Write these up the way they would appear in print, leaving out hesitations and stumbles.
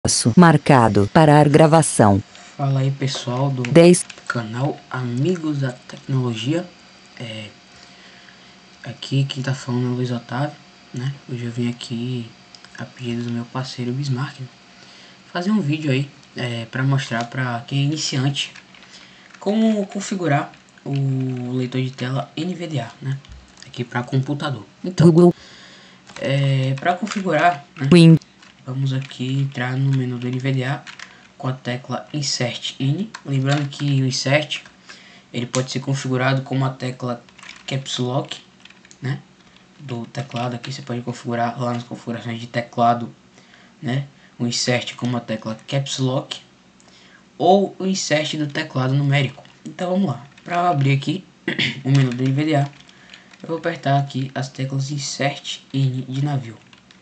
Marcado. Parar gravação. Fala aí, pessoal do 10. Canal Amigos da Tecnologia. Aqui quem tá falando é o Luiz Otávio, né? Hoje eu vim aqui a pedido do meu parceiro Bismarck, né? Fazer um vídeo aí para mostrar para quem é iniciante como configurar o leitor de tela NVDA, né? Aqui para computador. Então, Google. para configurar, né? Win. Vamos aqui entrar no menu do NVDA com a tecla Insert In. Lembrando que o Insert ele pode ser configurado como a tecla Caps Lock, né, do teclado. Aqui você pode configurar lá nas configurações de teclado, né, o Insert como a tecla Caps Lock ou o Insert do teclado numérico. Então vamos lá. Para abrir aqui o menu do NVDA, eu vou apertar aqui as teclas Insert In de navio.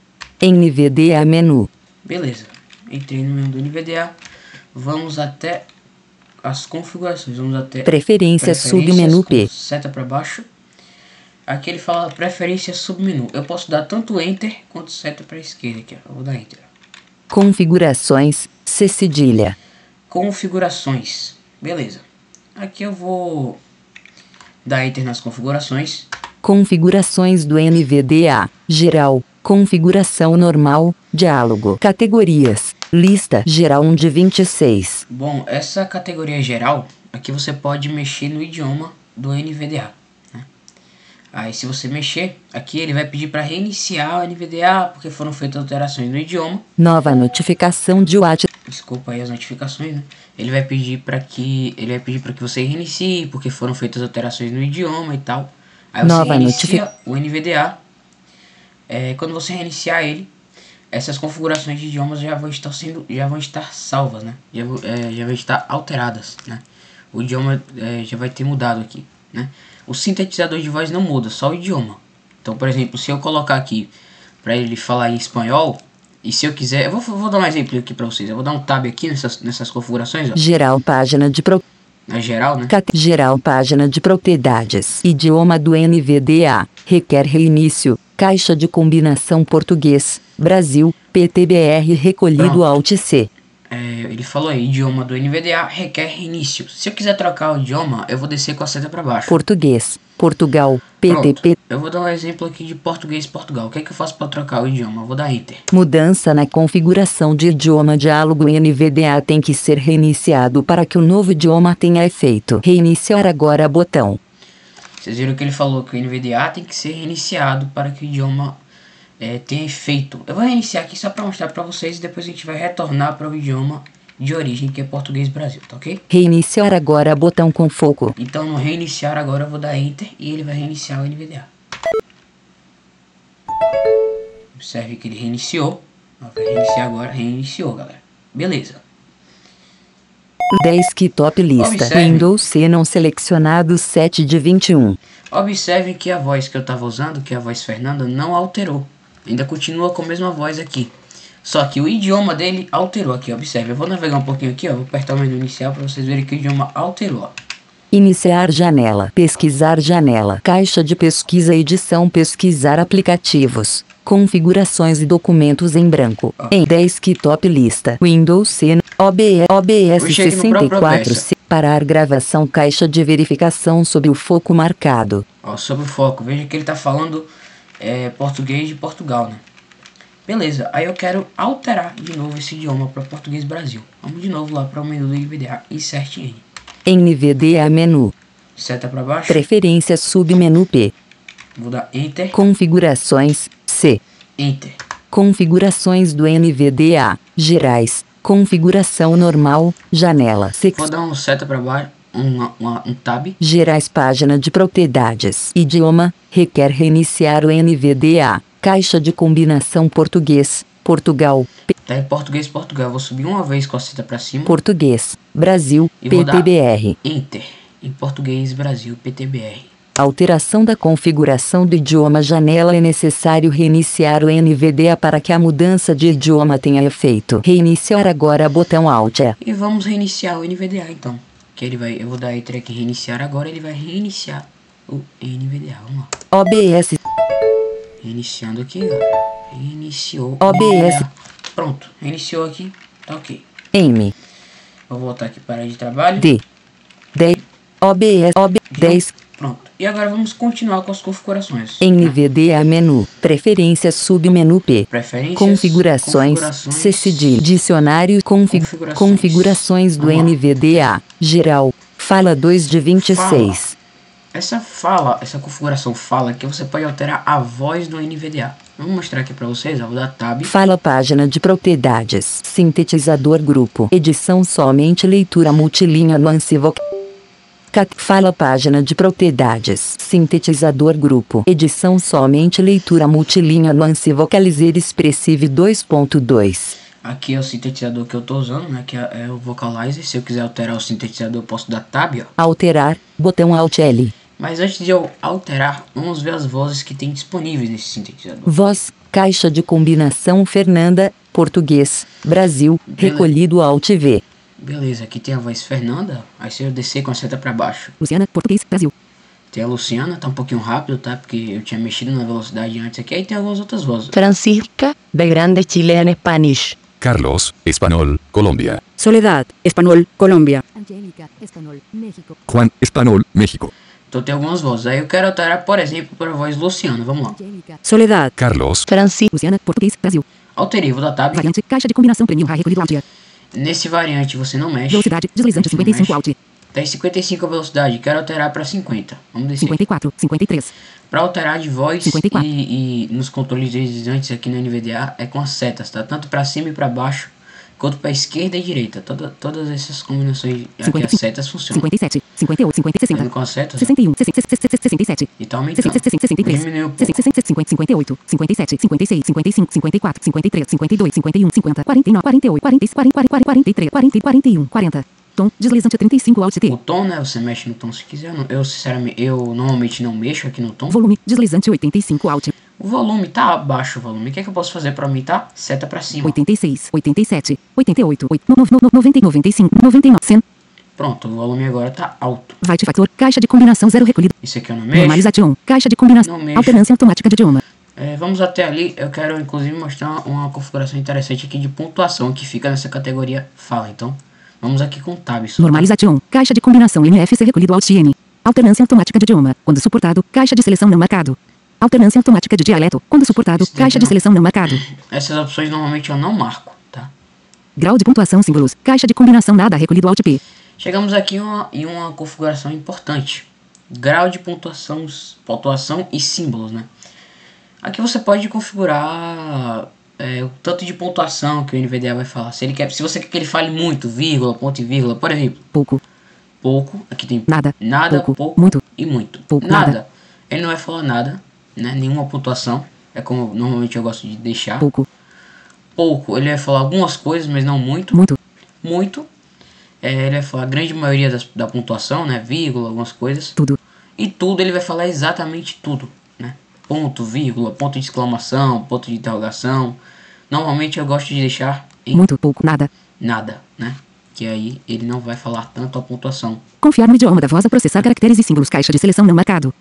NVDA menu. Beleza, entrei no menu do NVDA. Vamos até as configurações. Vamos até Preferências submenu P. Seta para baixo. Aqui ele fala preferência submenu. Eu posso dar tanto Enter quanto seta para esquerda aqui. Eu vou dar Enter. Configurações. C cedilha. Configurações. Beleza. Aqui eu vou dar Enter nas configurações. Configurações do NVDA. Geral. Configuração normal. Diálogo. Categorias. Lista geral 1 de 26. Bom, essa categoria geral, aqui você pode mexer no idioma do NVDA, né? Aí se você mexer, aqui ele vai pedir para reiniciar o NVDA, porque foram feitas alterações no idioma. Nova notificação de WhatsApp. Desculpa aí as notificações, né? Ele vai pedir para que você reinicie, porque foram feitas alterações no idioma e tal. Aí você reinicia o NVDA. Quando você reiniciar ele, essas configurações de idiomas já vão estar salvas, né? Já vão estar alteradas, né? O idioma já vai ter mudado aqui, né? O sintetizador de voz não muda, só o idioma. Então, por exemplo, se eu colocar aqui para ele falar em espanhol, e se eu quiser, eu vou dar um exemplo aqui para vocês. Eu vou dar um tab aqui nessas configurações, ó. Geral página de na geral, né? Geral página de propriedades. Idioma do NVDA. Requer reinício. Caixa de combinação português. Brasil. PTBR recolhido. Pronto. Alt C. Ele falou aí, idioma do NVDA requer reinício. Se eu quiser trocar o idioma, eu vou descer com a seta para baixo. Português. Portugal. PTP. Pronto. Eu vou dar um exemplo aqui de português Portugal. O que é que eu faço para trocar o idioma? Eu vou dar Enter. Mudança na configuração de idioma. Diálogo NVDA tem que ser reiniciado para que o novo idioma tenha efeito. Reiniciar agora botão. Vocês viram que ele falou que o NVDA tem que ser reiniciado para que o idioma tenha efeito. Eu vou reiniciar aqui só para mostrar para vocês e depois a gente vai retornar para o idioma de origem, que é português Brasil, tá ok? Reiniciar agora botão com foco. Então no reiniciar agora eu vou dar Enter e ele vai reiniciar o NVDA. Observe que ele reiniciou. Vai reiniciar agora. Reiniciou, galera. Beleza. Desktop lista. Observe. Windows C não selecionado 7 de 21. Observem que a voz que eu estava usando, que é a voz Fernanda, não alterou. Ainda continua com a mesma voz aqui. Só que o idioma dele alterou aqui. Observe. Eu vou navegar um pouquinho aqui, ó. Vou apertar o menu inicial para vocês verem que o idioma alterou, ó. Iniciar janela. Pesquisar janela. Caixa de pesquisa. Edição. Pesquisar aplicativos. Configurações e documentos em branco. Em desktop lista. Windows C. OBS 64. Parar gravação. Caixa de verificação sob o foco marcado. Ó, sobre o foco. Veja que ele tá falando português de Portugal, né? Beleza. Aí eu quero alterar de novo esse idioma para português Brasil. Vamos de novo lá para o menu do NVDA. Insert N. NVDA menu. Seta para baixo. Preferências submenu P. Vou dar Enter. Configurações. C. Enter. Configurações do NVDA. Gerais. Configuração normal. Janela. Vou dar um seta para baixo. Um tab. Gerais página de propriedades. Idioma. Requer reiniciar o NVDA. Caixa de combinação português. Portugal. Tá em português Portugal. Eu vou subir uma vez com a seta para cima. Português. Brasil. E vou PTBR. dar Enter. Em português Brasil PTBR. Alteração da configuração do idioma. Janela. É necessário reiniciar o NVDA para que a mudança de idioma tenha efeito. Reiniciar agora botão Alt. E vamos reiniciar o NVDA então. Que eu vou dar Enter aqui, reiniciar agora. Ele vai reiniciar o NVDA. Vamos lá. OBS. Reiniciando aqui, galera. Reiniciou. OBS. Pronto, reiniciou aqui. Tá ok. M. Vou voltar aqui para a área de trabalho. D. 10. OBS. 10. Pronto. E agora vamos continuar com as configurações. NVDA menu. Preferências submenu P. Preferências. Configurações. C cedilha. Dicionário. Configurações do NVDA. Geral. Fala 2 de 26. Essa configuração fala que você pode alterar a voz do NVDA. Vamos mostrar aqui para vocês, vou dar tab. Fala página de propriedades. Sintetizador grupo. Edição somente leitura multilinha nuance vocal. Fala página de propriedades. Sintetizador grupo. Edição somente leitura multilinha nuance vocalizer expressive 2.2. Aqui é o sintetizador que eu tô usando, né? Que é o Vocalizer. Se eu quiser alterar o sintetizador, eu posso dar tab, ó. Alterar, botão Alt L. Mas antes de eu alterar, vamos ver as vozes que tem disponíveis nesse sintetizador. Voz, caixa de combinação Fernanda, português, Brasil, recolhido Alt V. Beleza, aqui tem a voz Fernanda, aí se eu descer com a seta pra baixo. Luciana, português, Brasil. Tem a Luciana, tá um pouquinho rápido, tá? Porque eu tinha mexido na velocidade antes aqui, aí tem algumas outras vozes. Francisca, de grande Chile en Spanish. Carlos, Espanhol, Colombia. Soledad, Español, Colombia. Angélica, Espanhol, México. Juan, Espanol, México. Então tem algumas vozes. Aí eu quero alterar, por exemplo, para a voz Luciana. Vamos lá. Soledad, Carlos, Francisca, Luciana, português, Brasil. Alterei, vou dar tab. Variante, caixa de combinação premium, recolhido Alt. Nesse variante você não mexe. Velocidade, deslizante 55 Alt. Tá em 55 a velocidade, quero alterar para 50. Vamos descer. 54, 53. Para alterar de voz 54. e nos controles deslizantes aqui no NVDA é com as setas, tá? Tanto para cima e para baixo, quanto para esquerda e direita. Todas essas combinações aqui as setas funcionam. 57, 58, 50, 60. Indo com as setas, 61, 67. e tá aumentando. 63, Diminuiu um pouco. 58, 57, 56, 55, 54, 53, 52, 51, 50, 49, 48, 40, 43, 40, 41, 40. Tom, deslizante 35 Alt T. O tom, né? Você mexe no tom se quiser. Eu sinceramente, eu normalmente não mexo aqui no tom. Volume, deslizante 85 Alt. O volume tá abaixo, o volume. O que é que eu posso fazer para aumentar? Seta para cima. 86, 87, 88, 90, 95, 99, 100. Pronto, o volume agora tá alto. Byte factor, caixa de combinação 0 recolhido. Isso aqui eu não mexo. Normalização, caixa de combinação. Não mexo. Alternância automática de idioma. Vamos até ali. Eu quero inclusive mostrar uma configuração interessante aqui de pontuação que fica nessa categoria fala. Então, vamos aqui com o tab. Normalização, caixa de combinação NFC recolhido Alt N. Alternância automática de idioma, quando suportado, caixa de seleção não marcado. Alternância automática de dialeto, quando suportado, caixa de seleção não marcado. Essas opções normalmente eu não marco, tá? Grau de pontuação símbolos, caixa de combinação nada recolhido Alt P. Chegamos aqui em uma configuração importante. Grau de pontuação e símbolos, né? Aqui você pode configurar o tanto de pontuação que o NVDA vai falar. Se você quer que ele fale muito, vírgula, ponto e vírgula, por exemplo. Pouco, aqui tem nada, pouco, muito e muito. Pouco, nada. Ele não vai falar nada, né? Nenhuma pontuação. É como normalmente eu gosto de deixar. Pouco, ele vai falar algumas coisas, mas não muito. Muito. Ele vai falar a grande maioria da pontuação, né? Vírgula, algumas coisas. Tudo. E tudo ele vai falar exatamente tudo, né? Ponto, vírgula, ponto de exclamação, ponto de interrogação. Normalmente eu gosto de deixar em muito, pouco, nada, né? Que aí ele não vai falar tanto a pontuação. Confiar no idioma da voz a processar caracteres e símbolos, caixa de seleção não marcado.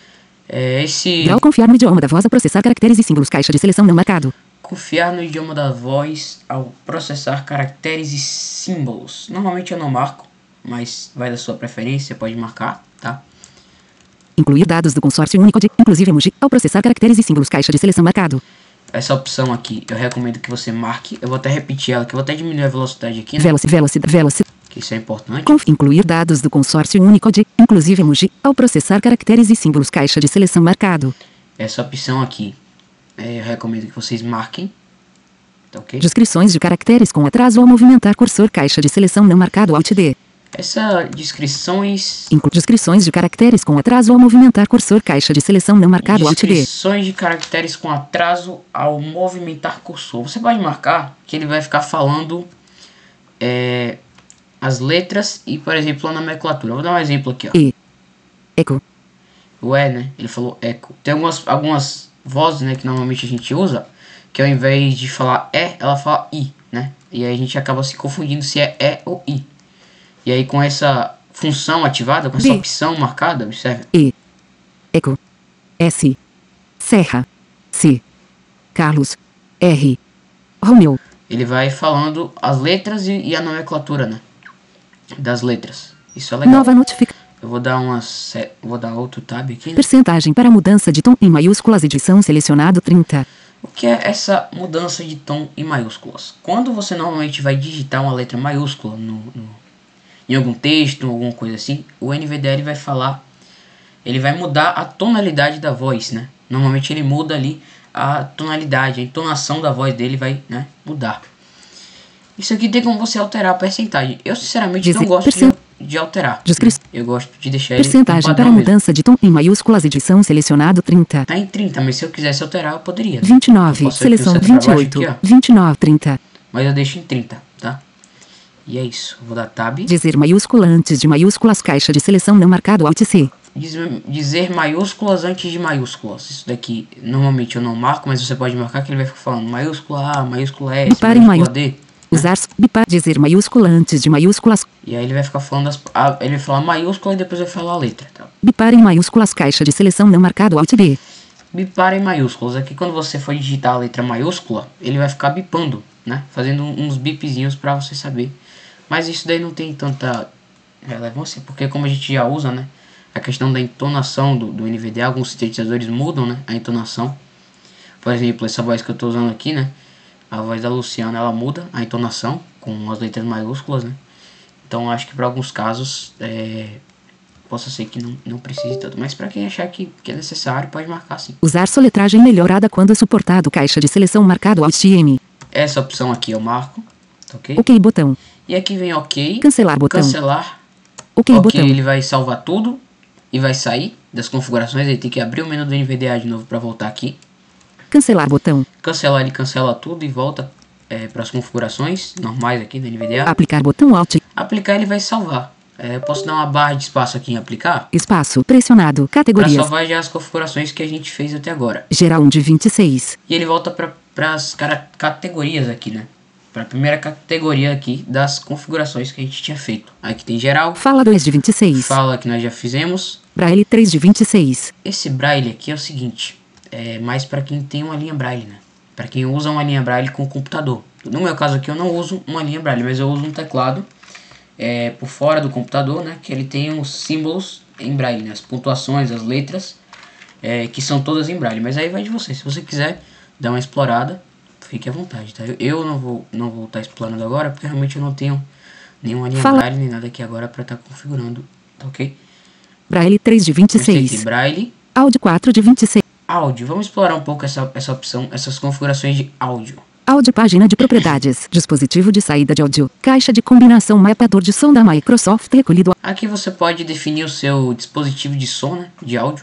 Grau confiar no idioma da voz a processar caracteres e símbolos, caixa de seleção não marcado. Confiar no idioma da voz ao processar caracteres e símbolos. Normalmente eu não marco, mas vai da sua preferência, pode marcar, tá? Incluir dados do consórcio Unicode, inclusive emoji, ao processar caracteres e símbolos, caixa de seleção marcado. Essa opção aqui, eu recomendo que você marque. Eu vou até repetir ela, que eu vou até diminuir a velocidade aqui, né? Velocidade. Que isso é importante. Incluir dados do consórcio Unicode, inclusive emoji, ao processar caracteres e símbolos, caixa de seleção marcado. Essa opção aqui, eu recomendo que vocês marquem. Tá ok? Descrições de caracteres com atraso ao movimentar cursor, caixa de seleção não marcado, Alt D. Essa descrições de caracteres com atraso ao movimentar cursor, caixa de seleção não marcado, Alt D. Descrições de caracteres com atraso ao movimentar cursor. Você pode marcar que ele vai ficar falando as letras e, por exemplo, a nomenclatura. Vou dar um exemplo aqui, ó. Eco. O né? Ele falou eco. Tem algumas vozes, né, que normalmente a gente usa, que ao invés de falar ela fala i, né? E aí a gente acaba se confundindo se é ou i. E aí com essa função ativada, com essa opção marcada, observe. Eco. S. Serra. C. Carlos. R. Romeu. ele vai falando as letras e a nomenclatura, né, das letras. Isso é legal. Nova notificação. Eu vou dar outro tab aqui, né? Percentagem para mudança de tom em maiúsculas, edição selecionado 30. O que é essa mudança de tom em maiúsculas? Quando você normalmente vai digitar uma letra maiúscula em algum texto, alguma coisa assim, o NVDA ele vai falar, ele vai mudar a tonalidade da voz, né? Normalmente ele muda ali a tonalidade, a entonação da voz dele vai, né, mudar. Isso aqui tem como você alterar a percentagem. Eu sinceramente não gosto de alterar. Né? Eu gosto de deixar ele percentagem para mudança de tom em maiúsculas, edição selecionado 30. Tá em 30, mas se eu quisesse alterar eu poderia. Né? 29, seleção 28, aqui, 29, 30. Mas eu deixo em 30, tá? E é isso. Vou dar tab. Dizer maiúscula antes de maiúsculas, caixa de seleção não marcado, Alt C. Dizer maiúsculas antes de maiúsculas. Isso daqui normalmente eu não marco, mas você pode marcar que ele vai ficar falando maiúscula A, maiúscula S, maiúscula D. Usar bipar, dizer maiúscula antes de maiúsculas. E aí ele vai ficar falando ele vai falar maiúscula e depois vai falar a letra, tá? Bipar em maiúsculas, caixa de seleção não marcado, Alt B. Bipar em maiúsculas. Aqui quando você for digitar a letra maiúscula, ele vai ficar bipando, né? Fazendo uns bipzinhos pra você saber. Mas isso daí não tem tanta relevância, porque como a gente já usa, né? A questão da entonação do NVDA, alguns sintetizadores mudam, né? A entonação. Por exemplo, essa voz que eu tô usando aqui, né? A voz da Luciana, ela muda a entonação com as letras maiúsculas, né? Então acho que para alguns casos possa ser que não precise tanto. Mas para quem achar que é necessário, pode marcar sim. Usar soletragem melhorada quando suportado, caixa de seleção marcado, Alt M. Essa opção aqui eu marco, ok? Ok, botão. E aqui vem ok. Cancelar, botão. Cancelar. Ok, botão. Ele vai salvar tudo e vai sair das configurações. Ele tem que abrir o menu do NVDA de novo para voltar aqui. Cancelar, botão. Cancelar, ele cancela tudo e volta para as configurações normais aqui do NVDA. Aplicar, botão Alt. Aplicar, ele vai salvar. Eu posso dar uma barra de espaço aqui em aplicar. Espaço pressionado, categorias. Para salvar já as configurações que a gente fez até agora. Geral 1 de 26. E ele volta para as categorias aqui, né? Para a primeira categoria aqui das configurações que a gente tinha feito. Aqui tem geral. Fala 2 de 26. Fala que nós já fizemos. Braille 3 de 26. Esse Braille aqui é o seguinte. É mais para quem tem uma linha Braille, né? Para quem usa uma linha Braille com o computador. No meu caso aqui eu não uso uma linha Braille, mas eu uso um teclado por fora do computador, né? Que ele tem os símbolos em Braille, né? As pontuações, as letras, que são todas em Braille. Mas aí vai de você. Se você quiser dar uma explorada, fique à vontade, tá? Eu não vou estar explorando agora, porque realmente eu não tenho nenhuma linha Braille nem nada aqui agora para estar configurando, tá ok? Braille 3 de 26. Aqui, Braille. Áudio 4 de 26. Áudio, vamos explorar um pouco essa opção, essas configurações de áudio. Áudio, página de propriedades, dispositivo de saída de áudio, caixa de combinação, mapeador de som da Microsoft recolhido. Aqui você pode definir o seu dispositivo de som, né, de áudio,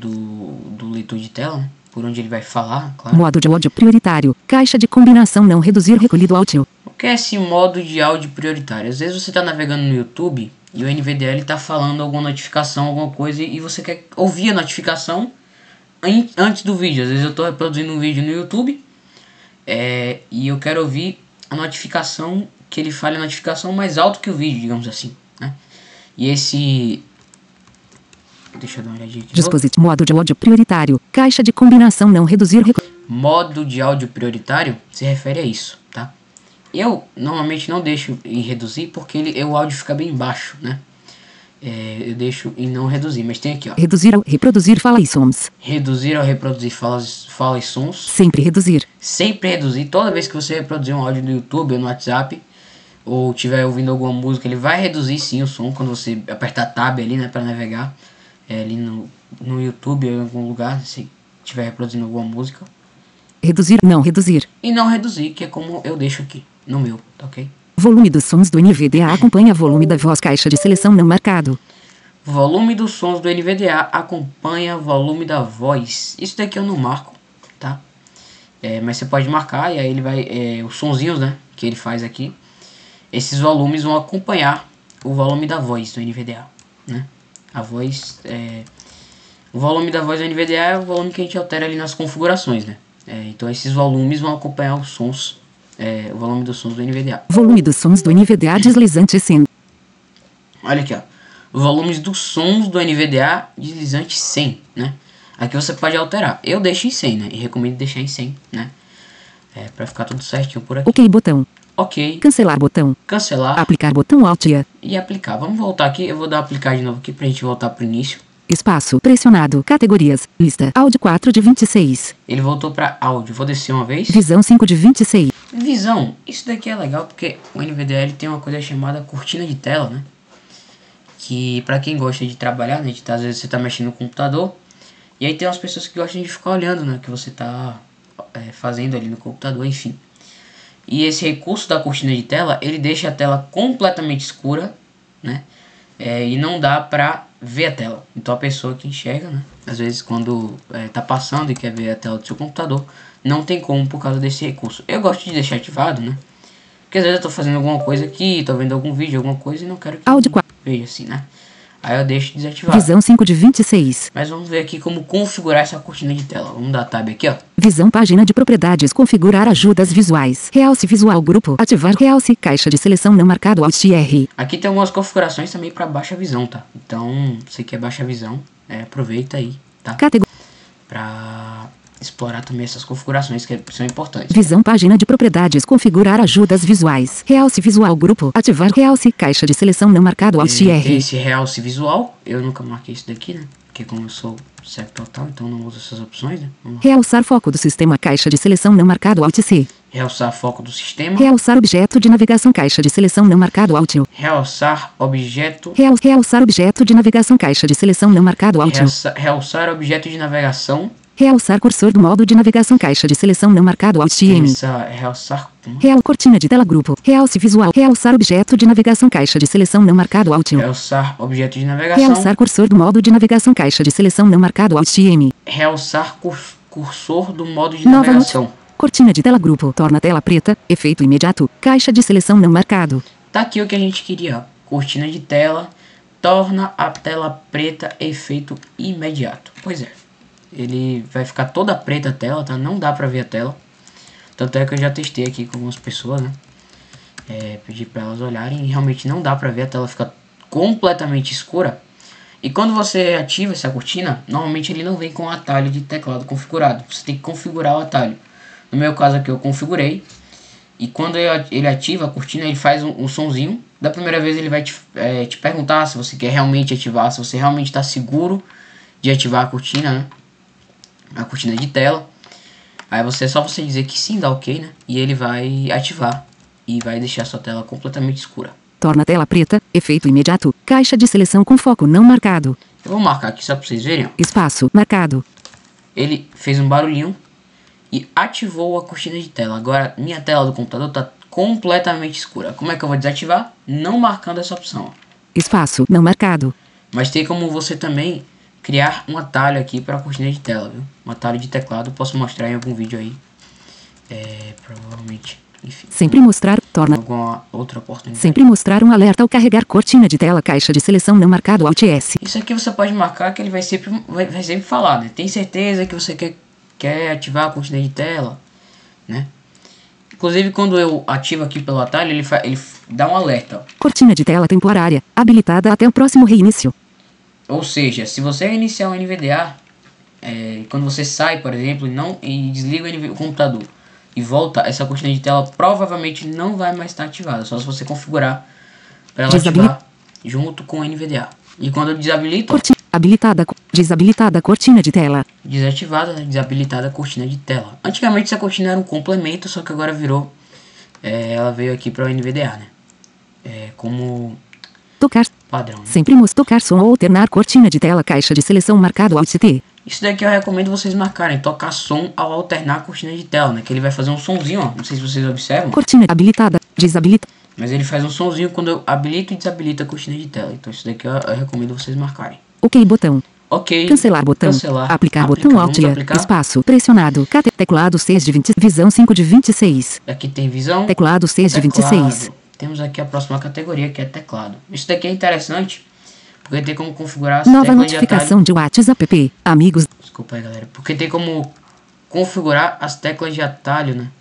do leitor de tela, né, por onde ele vai falar, claro. Modo de áudio prioritário, caixa de combinação não reduzir recolhido áudio. O que é esse modo de áudio prioritário? Às vezes você está navegando no YouTube e o NVDA está falando alguma notificação, alguma coisa, e você quer ouvir a notificação antes do vídeo. Às vezes eu estou reproduzindo um vídeo no YouTube e eu quero ouvir a notificação, que ele fale a notificação mais alto que o vídeo, digamos assim, né? E esse... Deixa eu dar uma olhadinha aqui. Dispositivo modo de áudio prioritário, caixa de combinação não reduzir modo de áudio prioritário se refere a isso, tá? Eu normalmente não deixo em reduzir porque o áudio fica bem baixo, né? Eu deixo em não reduzir, mas tem aqui, ó. Reduzir ao reproduzir fala e sons. Reduzir ao reproduzir fala e sons. Sempre reduzir. Sempre reduzir. Toda vez que você reproduzir um áudio no YouTube ou no WhatsApp, ou estiver ouvindo alguma música, ele vai reduzir sim o som quando você apertar Tab ali, né, para navegar ali no YouTube ou em algum lugar, se estiver reproduzindo alguma música. Reduzir, não reduzir. E não reduzir, que é como eu deixo aqui no meu, tá ok? Volume dos sons do NVDA acompanha volume da voz, caixa de seleção não marcado. Volume dos sons do NVDA acompanha volume da voz. Isso daqui eu não marco, tá? Mas você pode marcar e aí ele vai... os sonzinhos, né, que ele faz aqui, esses volumes vão acompanhar o volume da voz do NVDA, né? A voz... o volume da voz do NVDA é o volume que a gente altera ali nas configurações, né? Então esses volumes vão acompanhar os sons, o volume dos sons do NVDA. Volume dos sons do NVDA deslizante 100. Olha aqui, ó. Volumes dos sons do NVDA deslizante 100, né? Aqui você pode alterar. Eu deixo em 100, né? E recomendo deixar em 100, né? Pra ficar tudo certinho por aqui. OK botão. Ok. Cancelar botão. Cancelar. Aplicar botão Alt E aplicar. Vamos voltar aqui. Eu vou dar aplicar de novo aqui pra gente voltar pro início. Espaço pressionado. Categorias. Lista. Áudio 4 de 26. Ele voltou pra áudio. Vou descer uma vez. Visão 5 de 26. Visão. Isso daqui é legal porque o NVDA ele tem uma coisa chamada cortina de tela, né? Que pra quem gosta de trabalhar, né? Às vezes você tá mexendo no computador. E aí tem umas pessoas que gostam de ficar olhando, né? O que você tá fazendo ali no computador, enfim. E esse recurso da cortina de tela, ele deixa a tela completamente escura, né? E não dá pra ver a tela. Então a pessoa que enxerga, né? Às vezes quando tá passando e quer ver a tela do seu computador, não tem como por causa desse recurso. Eu gosto de deixar ativado, né? Porque às vezes eu tô fazendo alguma coisa aqui, tô vendo algum vídeo, alguma coisa e não quero que áudio 4. veja assim, né? Aí eu deixo desativado. Visão 5 de 26. Mas vamos ver aqui como configurar essa cortina de tela. Vamos dar tab aqui, ó. Visão página de propriedades. Configurar ajudas visuais. Realce visual grupo. Ativar realce. Caixa de seleção não marcado Alt R. Aqui tem algumas configurações também para baixa visão, tá? Então, você quer baixa visão, aproveita aí, tá? Para explorar também essas configurações que são importantes. Visão página de propriedades. Configurar ajudas visuais. Realce visual grupo. Ativar realce. Caixa de seleção não marcado Alt R. Tem esse realce visual. Eu nunca marquei isso daqui, né? Porque como eu sou cego total, então não uso essas opções, né? Realçar foco do sistema. Caixa de seleção não marcado Alt C. Realçar foco do sistema. Realçar objeto de navegação. Caixa de seleção não marcado Alt U. Realçar objeto. Realçar objeto de navegação. Caixa de seleção não marcado Alt U. Realçar objeto de navegação. Realçar cursor do modo de navegação. Caixa de seleção não marcado Alt M. Realçar. Cortina de tela grupo. Realce visual. Realçar objeto de navegação. Caixa de seleção não marcado Alt U. Realçar objeto de navegação. Realçar cursor do modo de navegação. Caixa de seleção não marcado Alt M. Realçar cursor do modo de navegação. Cortina de tela grupo. Torna a tela preta. Efeito imediato. Caixa de seleção não marcado. Tá aqui o que a gente queria, ó. Cortina de tela. Torna a tela preta. Efeito imediato. Pois é. Ele vai ficar toda preta a tela, tá? Não dá pra ver a tela. Tanto é que eu já testei aqui com algumas pessoas, né? Pedi pra elas olharem e realmente não dá pra ver. A tela fica completamente escura. E quando você ativa essa cortina, normalmente ele não vem com o atalho de teclado configurado. Você tem que configurar o atalho. No meu caso aqui eu configurei. E quando ele ativa a cortina, ele faz um sonzinho. Da primeira vez ele vai te perguntar se você quer realmente ativar, se você realmente está seguro de ativar a cortina, né? A cortina de tela. Aí é só você dizer que sim, dá ok, né? E ele vai ativar e vai deixar sua tela completamente escura. Torna a tela preta, efeito imediato, caixa de seleção com foco não marcado. Eu vou marcar aqui só pra vocês verem, ó. Espaço, marcado. Ele fez um barulhinho e ativou a cortina de tela. Agora minha tela do computador tá completamente escura. Como é que eu vou desativar? Não marcando essa opção, ó. Espaço, não marcado. Mas tem como você também criar um atalho aqui para a cortina de tela, viu? Um atalho de teclado, posso mostrar em algum vídeo aí. Provavelmente, enfim. Sempre mostrar, torna. Alguma outra oportunidade. Sempre mostrar um alerta ao carregar cortina de tela, caixa de seleção não marcado Alt S. Isso aqui você pode marcar que ele vai sempre falar, né? Tem certeza que você quer ativar a cortina de tela, né? Inclusive quando eu ativo aqui pelo atalho, ele dá um alerta, ó. Cortina de tela temporária, habilitada até o próximo reinício. Ou seja, se você reiniciar o NVDA, quando você sai, por exemplo, e desliga o computador e volta, essa cortina de tela provavelmente não vai mais estar ativada. Só se você configurar para ela ativar junto com o NVDA. E quando eu desabilito... Desabilitada cortina de tela. Desativada, né? Desabilitada a cortina de tela. Antigamente essa cortina era um complemento, só que agora virou... ela veio aqui para o NVDA, né? Como... Tocar. Padrão, né? Sempre tocar som ou alternar cortina de tela, caixa de seleção marcado Alt T. Isso daqui eu recomendo vocês marcarem, tocar som ao alternar a cortina de tela, né? Que ele vai fazer um sonzinho, ó. Não sei se vocês observam. Cortina habilitada, desabilitada. Mas ele faz um sonzinho quando eu habilito e desabilito a cortina de tela. Então isso daqui eu recomendo vocês marcarem. Ok botão. Ok. Cancelar botão. Aplicar botão Alt. Espaço pressionado. Teclado 6 de 20. Visão 5 de 26. Aqui tem visão. Teclado 6 de 26. Temos aqui a próxima categoria, que é teclado. Isso daqui é interessante, porque tem como configurar as nova teclas notificação de WhatsApp. Amigos. Desculpa aí, galera. Porque tem como configurar as teclas de atalho, né?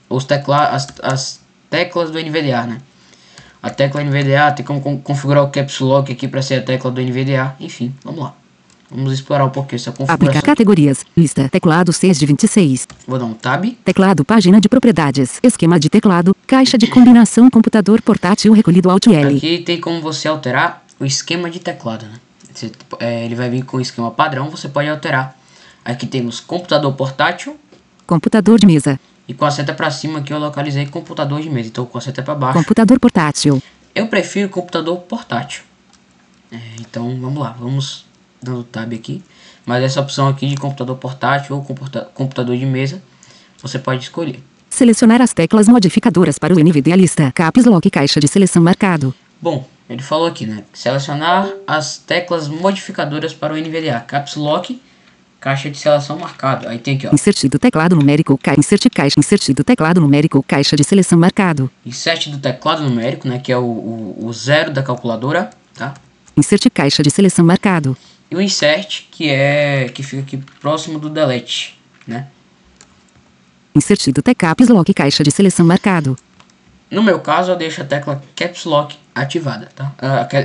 As teclas do NVDA, né? A tecla NVDA tem como configurar o Caps Lock aqui para ser a tecla do NVDA. Enfim, vamos lá. Vamos explorar um pouquinho essa configuração. Aplicar categorias. Lista. Teclado 6 de 26. Vou dar um tab. Teclado. Página de propriedades. Esquema de teclado. Caixa de combinação. Computador portátil recolhido Alt L. Aqui tem como você alterar o esquema de teclado, né? Ele vai vir com o esquema padrão, você pode alterar. Aqui temos computador portátil. Computador de mesa. E com a seta para cima aqui eu localizei computador de mesa. Então com a seta para baixo. Computador portátil. Eu prefiro computador portátil. Então vamos lá, vamos dando tab aqui. Mas essa opção aqui de computador portátil ou computador de mesa, você pode escolher. Selecionar as teclas modificadoras para o NVDA lista. Caps Lock. Caixa de seleção marcado. Bom, ele falou aqui, né? Selecionar as teclas modificadoras para o NVDA. Caps Lock, caixa de seleção marcado. Aí tem aqui, ó. Insert do teclado numérico. Insert caixa. Insert do teclado numérico. Caixa de seleção marcado. Insert do teclado numérico, né? Que é o zero da calculadora, tá? Insert caixa de seleção marcado. E o insert, que fica aqui próximo do delete, né? Insert do Caps Lock. Caixa de seleção marcado. No meu caso, eu deixo a tecla Caps Lock ativada, tá?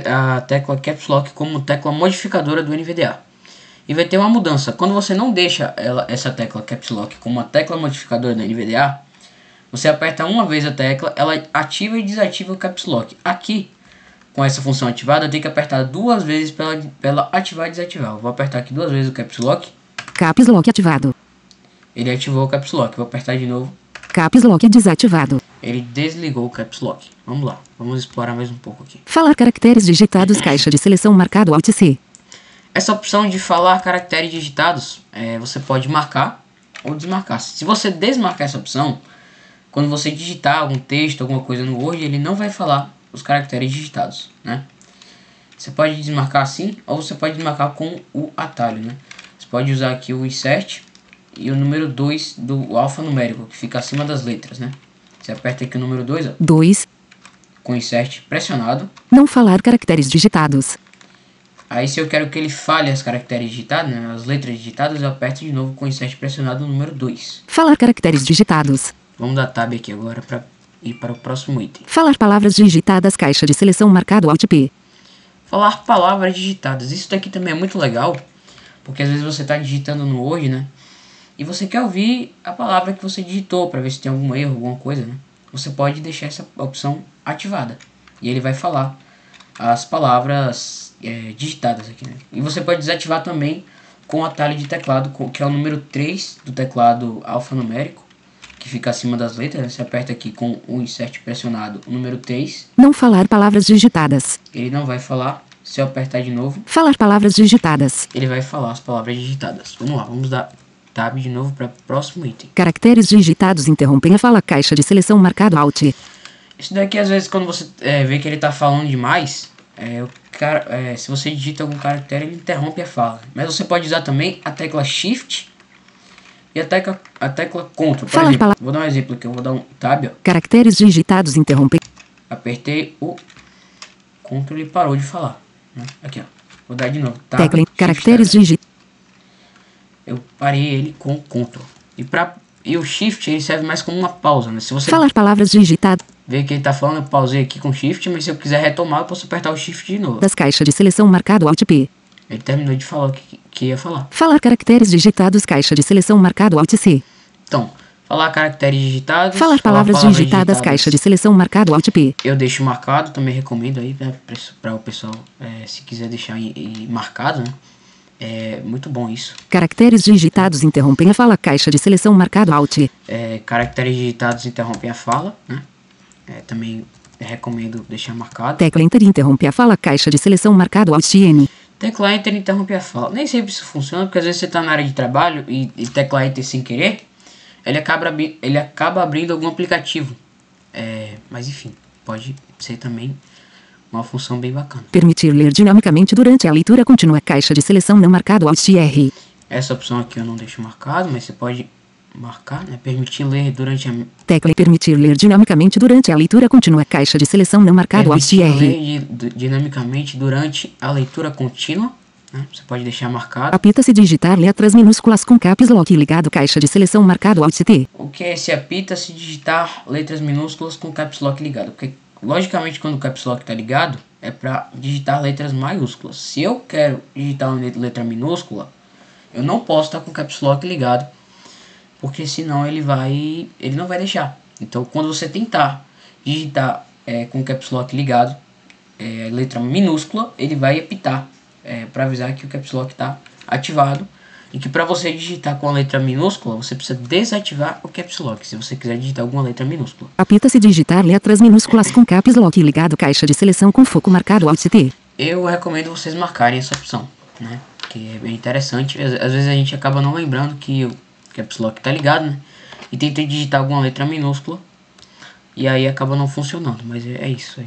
A tecla Caps Lock como tecla modificadora do NVDA. E vai ter uma mudança. Quando você não deixa essa tecla Caps Lock como uma tecla modificadora do NVDA, você aperta uma vez a tecla, ela ativa e desativa o Caps Lock. Aqui, com essa função ativada, eu tenho que apertar duas vezes para ela ativar e desativar. Eu vou apertar aqui duas vezes o Caps Lock. Caps Lock ativado. Ele ativou o Caps Lock. Vou apertar de novo. Caps Lock desativado. Ele desligou o Caps Lock. Vamos lá. Vamos explorar mais um pouco aqui. Falar caracteres digitados. Caixa de seleção marcado Alt C. Essa opção de falar caracteres digitados, você pode marcar ou desmarcar. Se você desmarcar essa opção, quando você digitar algum texto, alguma coisa no Word, ele não vai falar os caracteres digitados, né? Você pode desmarcar assim, ou você pode desmarcar com o atalho, né? Você pode usar aqui o insert e o número 2 do alfanumérico, que fica acima das letras, né? Você aperta aqui o número 2, ó. 2. Com o insert pressionado. Não falar caracteres digitados. Aí se eu quero que ele fale as caracteres digitados, né, as letras digitadas, eu aperto de novo com o insert pressionado no número 2. Falar caracteres digitados. Vamos dar tab aqui agora para ir para o próximo item. Falar palavras digitadas. Caixa de seleção marcado Alt P. Falar palavras digitadas. Isso daqui também é muito legal, porque às vezes você está digitando no Word, né? E você quer ouvir a palavra que você digitou para ver se tem algum erro, alguma coisa, né? Você pode deixar essa opção ativada e ele vai falar as palavras digitadas aqui, né? E você pode desativar também com o atalho de teclado, que é o número 3 do teclado alfanumérico, que fica acima das letras, né? Você aperta aqui com o insert pressionado o número 3. Não falar palavras digitadas. Ele não vai falar. Se eu apertar de novo, falar palavras digitadas. ele vai falar as palavras digitadas. Vamos lá, vamos dar tab de novo para o próximo item. Caracteres digitados interrompem a fala. Caixa de seleção marcado Alt. Isso daqui às vezes quando você vê que ele está falando demais, se você digita algum caractere, ele interrompe a fala. Mas você pode usar também a tecla Shift e a tecla Ctrl. Por exemplo, vou dar um exemplo aqui, eu vou dar um tab, ó. Caracteres digitados interrompem. Apertei o Ctrl e parou de falar, né? Aqui, ó. Vou dar de novo. Tab, tecla Shift, caracteres digitados. Eu parei ele com o Ctrl. E o Shift ele serve mais como uma pausa, né? Se você falar palavras digitadas. Vê que ele tá falando, eu pausei aqui com Shift, mas se eu quiser retomar, eu posso apertar o Shift de novo. Das caixas de seleção marcado Alt P. Ele terminou de falar o que ia falar. Falar caracteres digitados. Caixa de seleção marcado Alt C. Então, falar caracteres digitados. Falar palavras digitadas. Caixa de seleção marcado Alt P. Eu deixo marcado, também recomendo aí, né, para o pessoal, se quiser deixar marcado, né? É muito bom isso. Caracteres digitados interrompem a fala. Caixa de seleção marcado Alt. Caracteres digitados interrompem a fala, né? Também recomendo deixar marcado. Tecla Enter interrompe a fala. Caixa de seleção marcado Alt N. Tecla Enter interrompe a fala. Nem sempre isso funciona, porque às vezes você está na área de trabalho e tecla Enter sem querer, ele acaba abrindo algum aplicativo. Mas enfim, pode ser também uma função bem bacana. Permitir ler dinamicamente durante a leitura contínua. Caixa de seleção não marcado Alt R. Essa opção aqui eu não deixo marcado, mas você pode marcar, né? Permitir ler durante a... Tecla permitir ler dinamicamente durante a leitura contínua. Caixa de seleção não marcado Alt R. Ler dinamicamente durante a leitura contínua, né? Você pode deixar marcado. Apita-se digitar letras minúsculas com Caps Lock ligado. Caixa de seleção marcado Alt T. O que é esse apita-se digitar letras minúsculas com Caps Lock ligado? Porque logicamente, quando o Caps Lock tá ligado, é para digitar letras maiúsculas. Se eu quero digitar uma letra minúscula, eu não posso estar com o Caps Lock ligado, porque senão ele não vai deixar. Então, quando você tentar digitar com o Caps Lock ligado, letra minúscula, ele vai apitar para avisar que o Caps Lock está ativado. E que para você digitar com a letra minúscula, você precisa desativar o Caps Lock, se você quiser digitar alguma letra minúscula. Apita se digitar letras minúsculas com Caps Lock ligado, caixa de seleção com foco marcado Alt T. Eu recomendo vocês marcarem essa opção, né? Que é bem interessante. Às vezes a gente acaba não lembrando que o Caps Lock tá ligado, né? E tenta digitar alguma letra minúscula e aí acaba não funcionando. Mas é isso.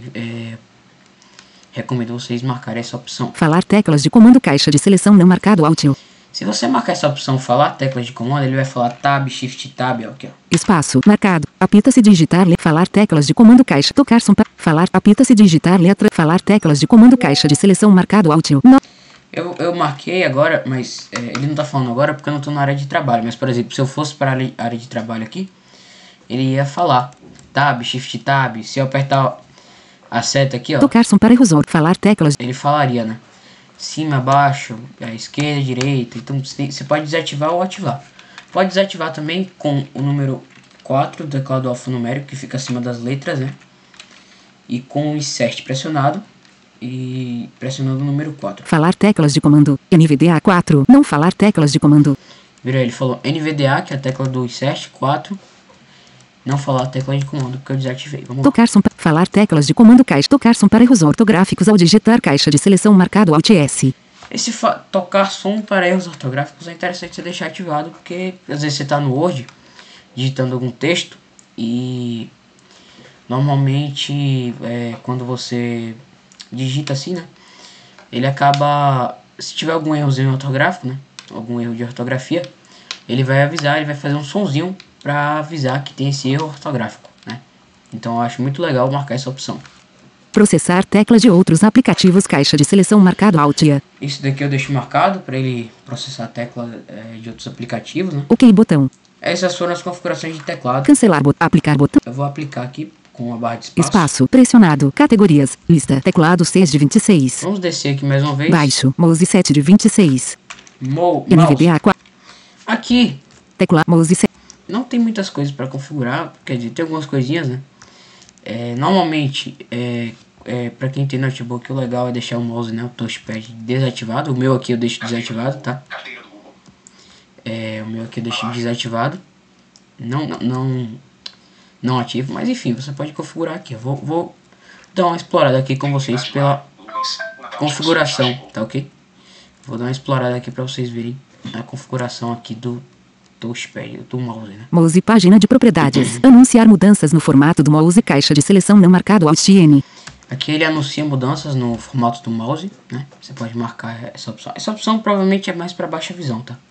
Recomendo vocês marcarem essa opção. Falar teclas de comando, caixa de seleção não marcado Alt. Se você marcar essa opção falar teclas de comando, ele vai falar Tab, Shift, Tab, aqui, ó. Espaço marcado. Apita se digitar falar teclas de comando, caixa tocar som falar. Apita se digitar letra falar teclas de comando, caixa de seleção marcado Alt. Eu marquei agora, mas ele não tá falando agora porque eu não tô na área de trabalho. Mas, por exemplo, se eu fosse para a área de trabalho aqui, ele ia falar Tab, Shift, Tab. Se eu apertar a seta aqui, ó, tocar som para error, falar teclas, ele falaria, né? Cima, baixo, esquerda, direita. Então você pode desativar ou ativar. Pode desativar também com o número 4 do teclado alfanumérico, que fica acima das letras, né? E com o insert pressionado e pressionando o número 4. Falar teclas de comando, NVDA 4, não falar teclas de comando. Viram? Ele falou NVDA, que é a tecla do insert, 4. Não falar a tecla de comando, porque eu desativei. Vamos tocar som, falar teclas de comando, caixa, tocar som para erros ortográficos ao digitar caixa de seleção marcado Alt S. Esse tocar som para erros ortográficos é interessante você deixar ativado, porque às vezes você está no Word, digitando algum texto, e normalmente quando você digita assim, né, ele acaba, se tiver algum errozinho ortográfico, né, algum erro de ortografia, ele vai avisar, ele vai fazer um sonzinho para avisar que tem esse erro ortográfico, né? Então eu acho muito legal marcar essa opção. Processar teclas de outros aplicativos, caixa de seleção marcado Alt. Isso daqui eu deixo marcado para ele processar a tecla de outros aplicativos, né? OK botão. Essas foram as configurações de teclado. Cancelar aplicar botão. Eu vou aplicar aqui com a barra de espaço. Espaço pressionado. Categorias. Lista. Teclado 6 de 26. Vamos descer aqui mais uma vez. Baixo. Mouse 7 de 26. NVDA 4. Aqui. Teclado mouse 7. Não tem muitas coisas para configurar, quer dizer, tem algumas coisinhas, né? Normalmente, para quem tem notebook, o legal é deixar o mouse, né, o touchpad desativado. O meu aqui eu deixo desativado, tá? O meu aqui eu deixo desativado. Não ativo, mas enfim, você pode configurar aqui. Eu vou dar uma explorada aqui com vocês pela configuração, tá ok? Vou dar uma explorada aqui para vocês verem a configuração aqui do touchpad, do mouse, né? Mouse, página de propriedades. Anunciar mudanças no formato do mouse, caixa de seleção não marcado Alt N. Aqui ele anuncia mudanças no formato do mouse, né? Você pode marcar essa opção. Essa opção provavelmente é mais para baixa visão, tá?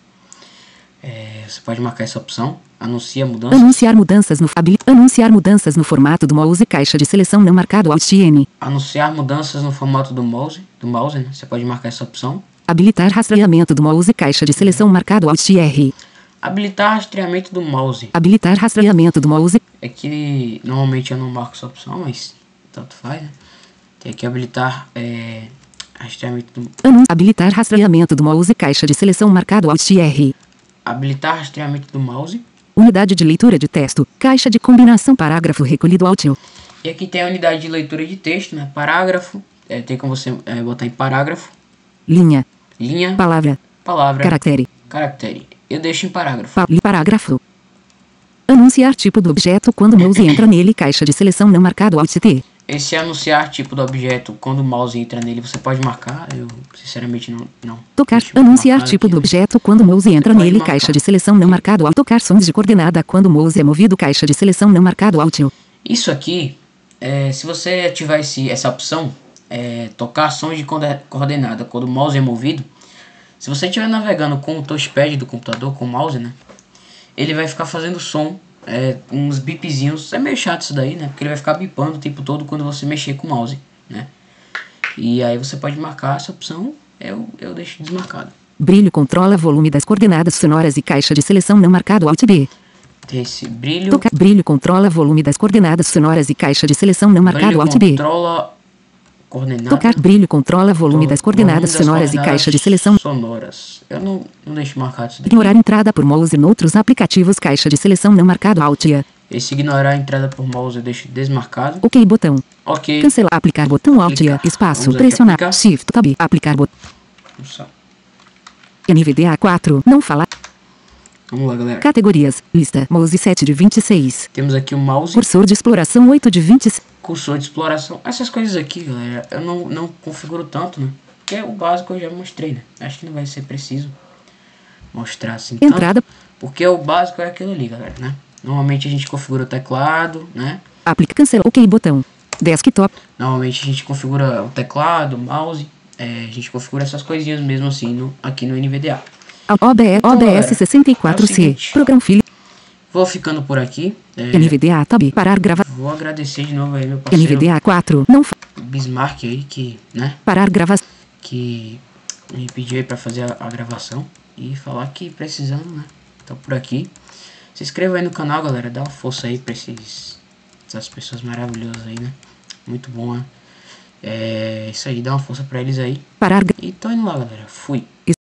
Você pode marcar essa opção. Anuncia mudanças. Anunciar mudanças no formato do mouse, caixa de seleção não marcado Alt N. Anunciar mudanças no formato do mouse, né? Você pode marcar essa opção. Habilitar rastreamento do mouse, caixa de seleção marcado Alt R. Habilitar rastreamento do mouse. Habilitar rastreamento do mouse. É que normalmente eu não marco essa opção, mas tanto faz, né? Tem que habilitar rastreamento do... Habilitar rastreamento do mouse, caixa de seleção marcado Alt R. Habilitar rastreamento do mouse. Unidade de leitura de texto, caixa de combinação parágrafo recolhido Alt. E aqui tem a unidade de leitura de texto, né? Parágrafo. Tem como você botar em parágrafo. Linha. Palavra. Caractere. Eu deixo em parágrafo. Parágrafo. Anunciar tipo do objeto quando o mouse entra nele, caixa de seleção não marcado Alt T. Esse anunciar tipo do objeto quando o mouse entra nele, você pode marcar. Eu sinceramente não. Tocar. Anunciar tipo do objeto quando o mouse entra nele, caixa de seleção não marcado Alt. Tocar sons de coordenada quando o mouse é movido, caixa de seleção não marcado Alt. Isso aqui, se você ativar essa opção, tocar sons de coordenada quando o mouse é movido, se você estiver navegando com o touchpad do computador, com o mouse, né, ele vai ficar fazendo som, uns bipzinhos. É meio chato isso daí, né, porque ele vai ficar bipando o tempo todo quando você mexer com o mouse, né. E aí você pode marcar essa opção, eu deixo desmarcado. Brilho controla volume das coordenadas sonoras e caixa de seleção não marcado Alt B. ter esse brilho. Tocar. Brilho controla volume das coordenadas sonoras e caixa de seleção não marcado. Brilho Alt B. controla coordenadas. Tocar. Brilho controla volume das coordenadas sonoras e caixa de seleção. Sonoras. Eu não deixo marcado isso daqui. Ignorar entrada por mouse em outros aplicativos. Caixa de seleção não marcado. Alt A. Esse ignorar a entrada por mouse eu deixo desmarcado. OK botão. Ok. Cancelar. Aplicar botão. Alt A. Espaço. Vamos aqui Pressionar. aplicar. Shift Tab. Aplicar botão. Vamos só. NVDA 4. Não falar. Vamos lá, galera. Categorias. Lista. Mouse 7 de 26. Temos aqui o mouse. Cursor de exploração 8 de 26. Cursor de exploração. Essas coisas aqui, galera, eu não configuro tanto, né? Porque o básico eu já mostrei, né? Acho que não vai ser preciso mostrar assim tanto, Entrada. porque o básico é aquilo ali, galera, né? Normalmente a gente configura o teclado, né? Aplica. Cancelar. OK botão. Desktop. Normalmente a gente configura o teclado, o mouse. A gente configura essas coisinhas mesmo assim aqui no NVDA. OBS galera, 64C. é o seguinte. Programa filho. Vou ficando por aqui. NVDA Tab. Parar gravar. Vou agradecer de novo aí meu parceiro NVDA 4. Não Bismarck aí, que, né? parar gravação. Que me pediu aí pra fazer a gravação. E falar que precisando, né? Então por aqui. Se inscreva aí no canal, galera. Dá uma força aí pra essas pessoas maravilhosas aí, né? Muito bom, né? É isso aí, dá uma força pra eles aí. Parar. E tô indo lá, galera. Fui.